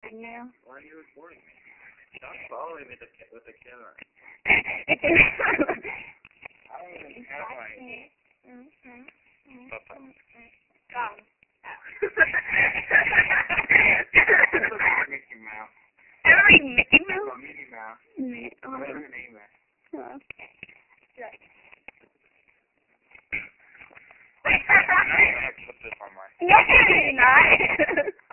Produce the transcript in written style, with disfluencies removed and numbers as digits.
recording now? Why are you recording me? Stop following me with the camera. I don't even have my... Gone. Mickey Mouse. I don't like Mickey Mouse. No, Mickey Mouse. What's her name is? Yeah. I'm not gonna put this on my... No, you're not.